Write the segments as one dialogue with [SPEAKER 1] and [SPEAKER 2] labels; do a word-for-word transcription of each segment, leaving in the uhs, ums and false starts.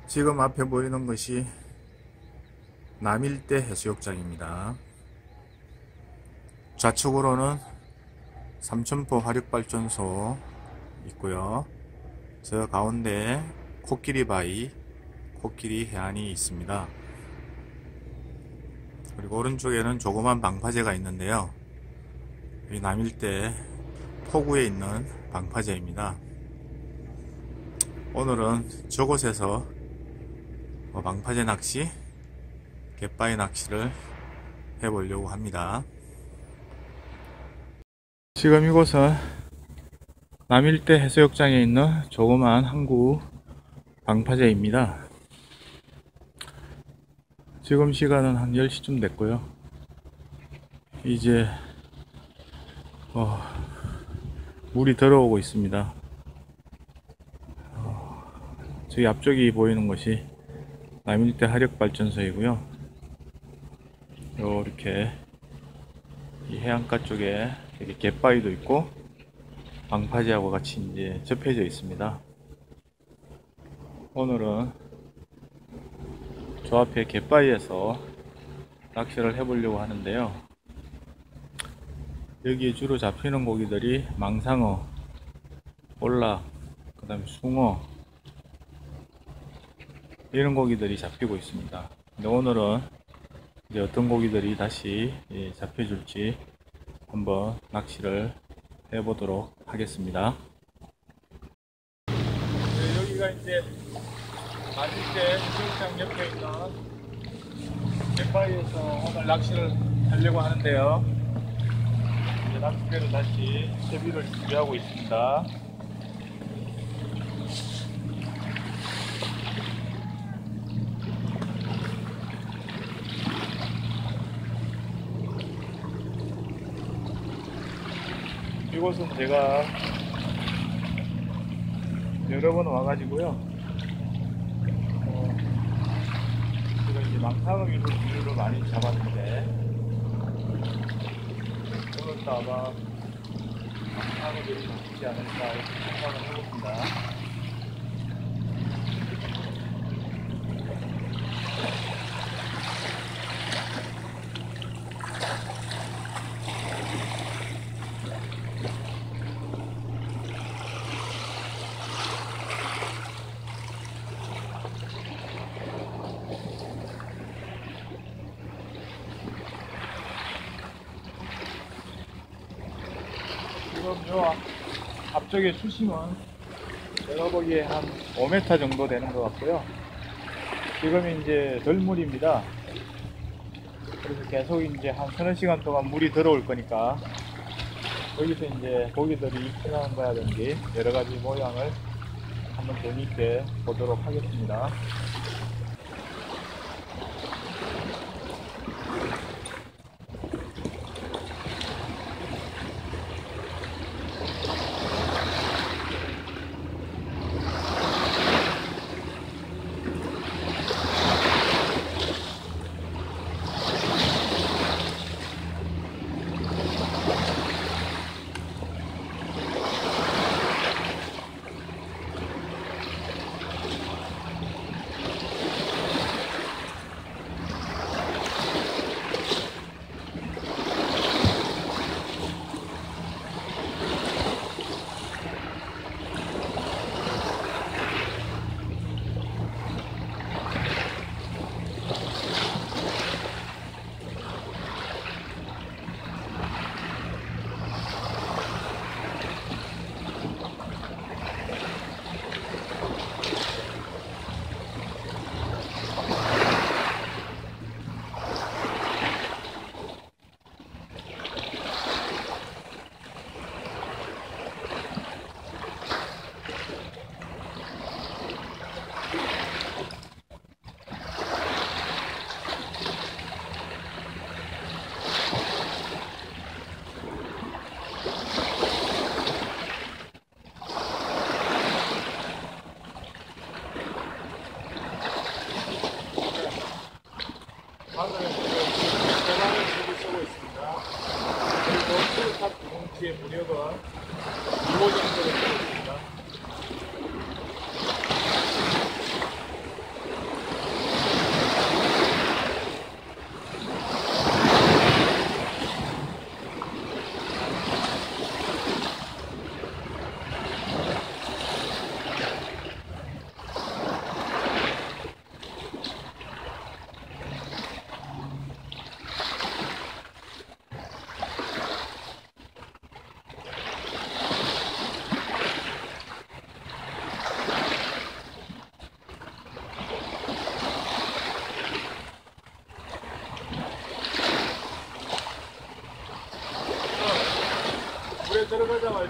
[SPEAKER 1] 지금 앞에 보이는 것이 남일대 해수욕장입니다. 좌측으로는 삼천포 화력발전소 있고요. 저 가운데 코끼리바위, 코끼리 해안이 있습니다. 그리고 오른쪽에는 조그만 방파제가 있는데요. 이 남일대 포구에 있는 방파제입니다. 오늘은 저곳에서 방파제 낚시, 갯바위 낚시를 해보려고 합니다. 지금 이곳은 남일대 해수욕장에 있는 조그만 항구 방파제입니다. 지금 시간은 한 열 시쯤 됐고요. 이제 어, 물이 들어오고 있습니다. 어, 저기 앞쪽이 보이는 것이 남일대 화력발전소이고요. 이렇게 이 해안가 쪽에 이렇게 갯바위도 있고 방파제하고 같이 이제 접혀져 있습니다. 오늘은 저 앞에 갯바위에서 낚시를 해보려고 하는데요. 여기에 주로 잡히는 고기들이 망상어, 볼락, 그 다음에 숭어 이런 고기들이 잡히고 있습니다. 근데 오늘은 이제 어떤 고기들이 다시 잡혀줄지 한번 낚시를 해보도록 하겠습니다. 네, 여기가 이제 남일대 해수욕장 옆에 있는 갯바위에서 오늘 낚시를 하려고 하는데요. 이제 낚싯배로 다시 채비를 준비하고 있습니다. 이곳은 제가 여러 번 와가지고요. 어, 제가 이제 망상어 위주로 많이 잡았는데 오늘도 아마 망상어들이 잡히지 않을까 이렇게 생각을 해봅니다. 지금 요 앞쪽에 수심은 제가 보기에 한 오 미터 정도 되는 것 같고요. 지금 이제 덜물입니다. 그래서 계속 이제 한 서너 시간 동안 물이 들어올 거니까 여기서 이제 고기들이 익히는 거라든지 여러 가지 모양을 한번 재미있게 보도록 하겠습니다.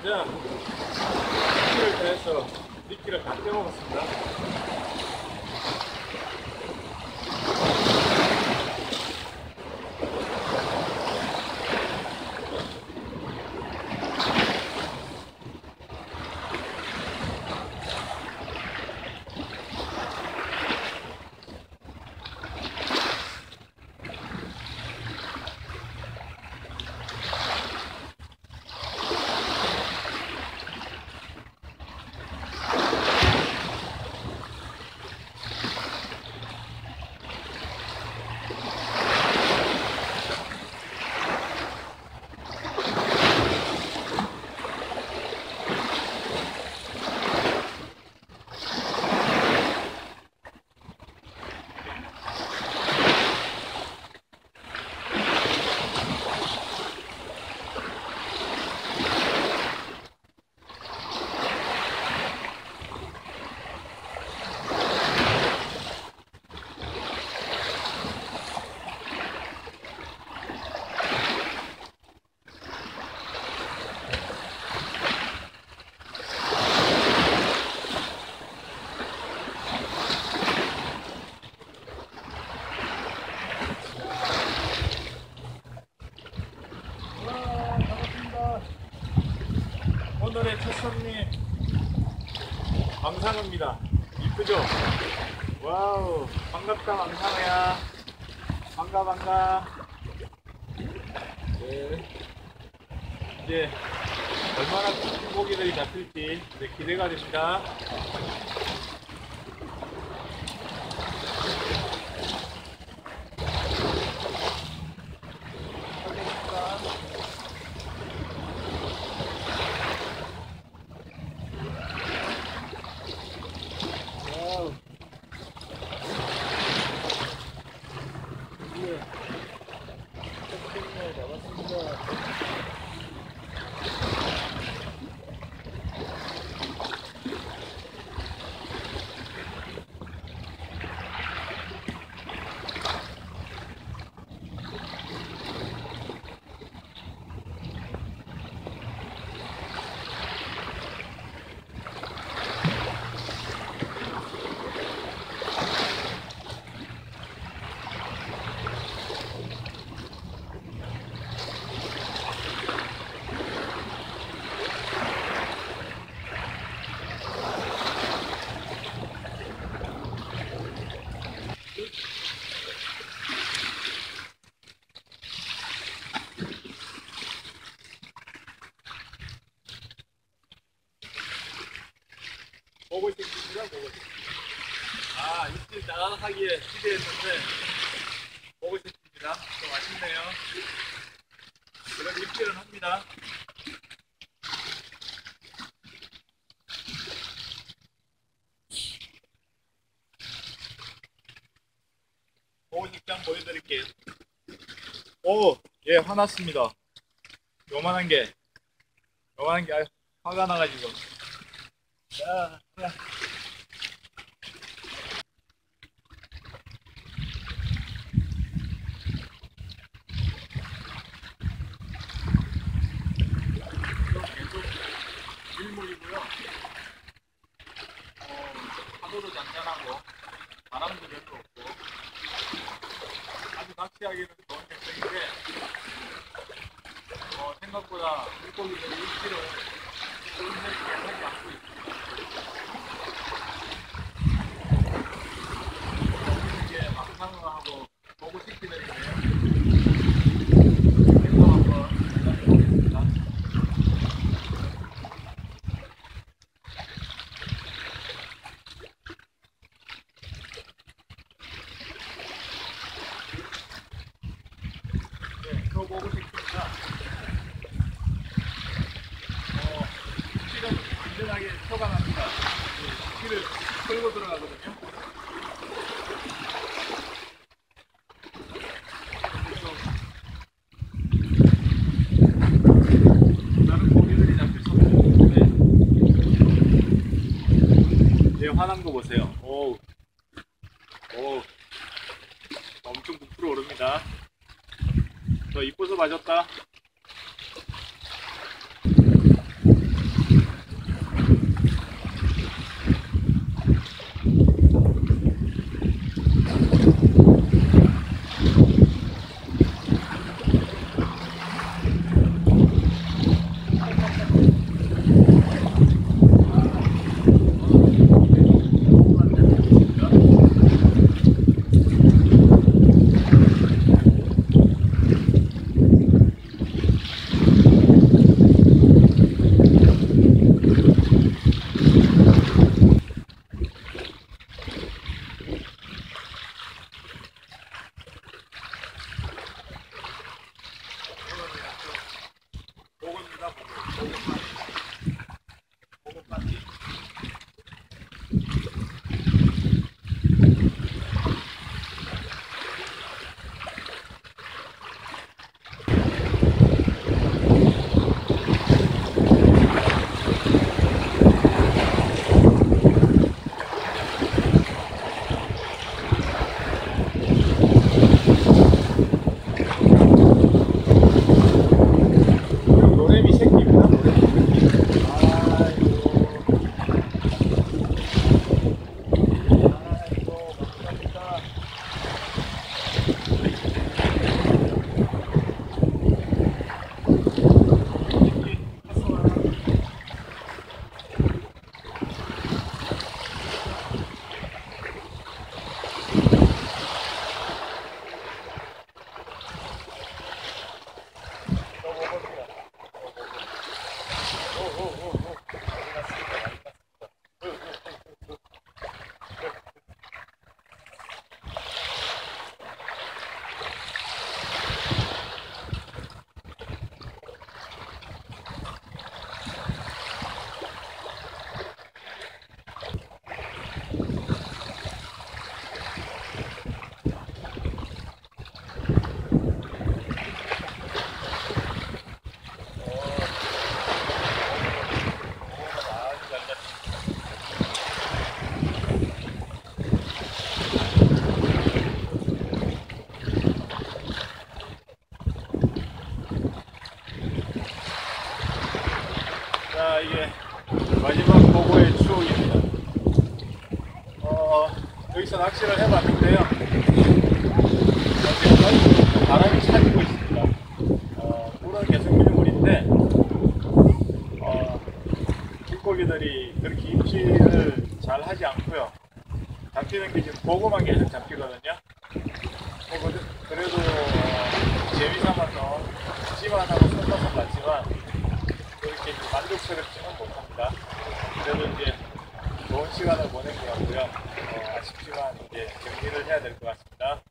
[SPEAKER 1] 진짜 미끼를 더해서 미끼를 다 떼먹었습니다. 오늘의 첫 손님 망상어입니다. 이쁘죠? 와우, 반갑다 망상어야. 반가 반가. 네. 이제 얼마나 큰 고기들이 잡힐지 이제 기대가 됩니다. 먹을 수 있습니다. 먹을 수 있습니다. 아, 입질 나가기에 기대했는데 먹을 수 있습니다. 좀 아쉽네요. 그래도 입질은 합니다. 먹을 수 있게 한번 보여드릴게요. 오, 예, 화났습니다. 요만한 게 요만한 게 아주 화가 나가지고. 야, 야. 계속 일몰이고요. 어, 파도도 잔잔하고 바람도 별로 없고 아주 낚시하기는 좋은 객석인데 어, 생각보다 물고기들이 입질을 조금씩 하지 않고 있습니다. 이게 망상어하고 보고 싶기는데요. 그래서 한번 해보겠습니다. 네, 그거 보고 싶습니다. 어, 입질은 안전하게 표가 납니다. 입질을 끌고 들어가거든요. 다른 고기들이 잡힐 수 없는데 얘 화난 거 보세요. 오우, 오우, 엄청 부풀어 오릅니다. 저 이뻐서 맞았다. 자, 이게 마지막 보고의 추억입니다. 어, 여기서 낚시를 해봤는데요. 지금 바람이 차지고 있습니다. 어, 물은 계속 밀물인데, 어, 물고기들이 그렇게 입질을 잘 하지 않고요. 잡히는 게 지금 보고만 계속 잡히거든요. 뭐 그래도, 그래도 어, 재미삼아서 찜하다고 손맛은 났지만, 그렇게 만족스럽지는 못합니다. 그래도 이제 좋은 시간을 보낸 것 같고요. 어, 아쉽지만 이제 정리를 해야 될 것 같습니다.